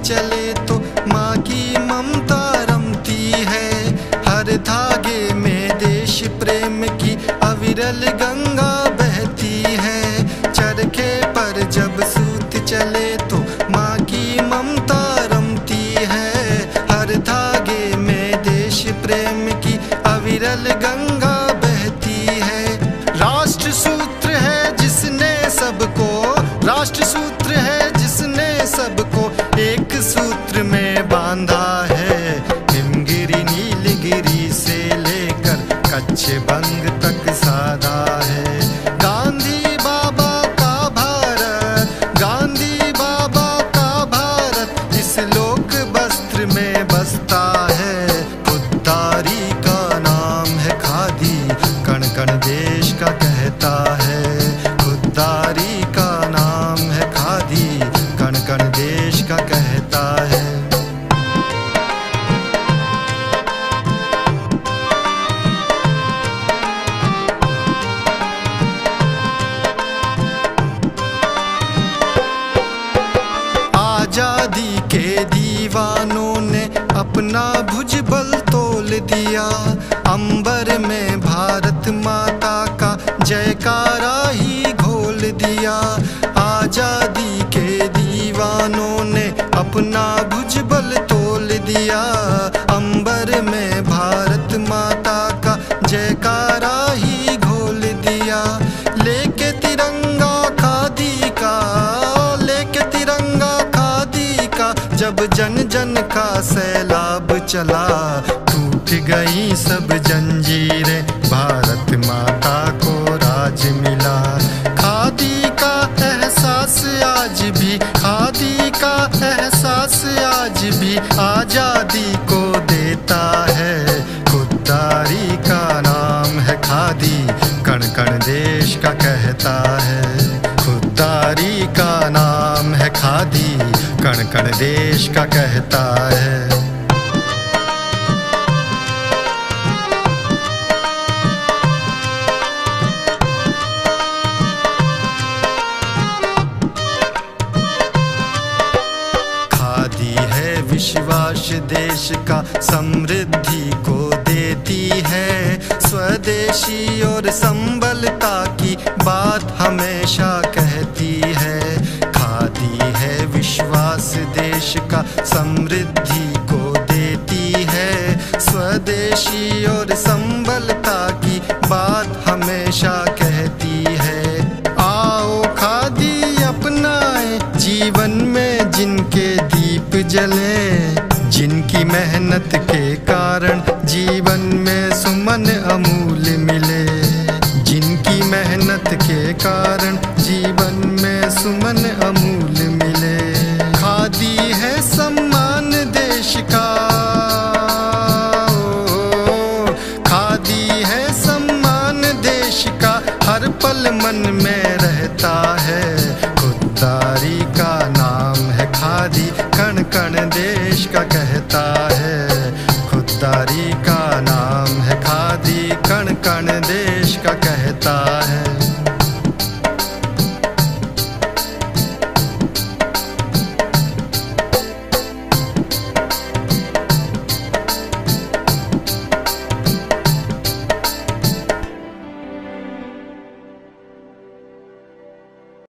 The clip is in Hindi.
चले तो माँ की ममता रमती है। हर धागे में देश प्रेम की अविरल गंगा बहती है। चरखे पर जब सूत चले तो माँ की ममता रमती है। हर धागे में देश प्रेम की अविरल गंगा बहती है। राष्ट्र सूत्र है जिसने सबको, राष्ट्र सूत्र है जिसने सबको एक सूत्र में बांधा है। हिमगिरी नीलगिरी से लेकर कच्छ बंग तक साधा है। गांधी बाबा का भारत, गांधी बाबा का भारत इस लोक वस्त्र में बसता है। खुददारी का नाम है खादी, कण कण देश का कहता है। खुददारी का नाम है खादी, कण कण देश का कहता है। आजादी के दीवानों ने अपना भुजबल तोल दिया। अंबर में भारत माता का जयकारा ही घोल दिया। आजादी के दीवानों ने अपना भुजबल तोल दिया। अंबर में भारत माता का जयकारा ही घोल दिया। लेके तिरंगा खादी का, लेके तिरंगा खादी का जब जन जन का सैलाब चला। टूट गई सब जंजीरें, भारत माता को राज मिला। खादी का एहसास आज भी, खादी का एहसास आज भी आजादी को देता है। खुददारी का नाम है खादी, कण कण देश का कहता है। खुददारी का नाम है खादी, कण कण देश का कहता है। विश्वास देश का समृद्धि को देती है। स्वदेशी और संबलता की बात हमेशा कहती है। खादी है विश्वास देश का समृद्धि को देती है। स्वदेशी और संबलता की बात हमेशा कहती है। आओ खादी अपनाए जीवन में जिनके दीप जले, जिनकी मेहनत के कारण जीवन में सुमन अमूल्य मिले। जिनकी मेहनत के कारण जीवन में सुमन अमूल्य मिले। खादी है सम्मान देश का, खादी है सम्मान देश का हर पल मन में रहता है। खुददारी का नाम है खादी, कण कण देश का कहता है। खुददारी का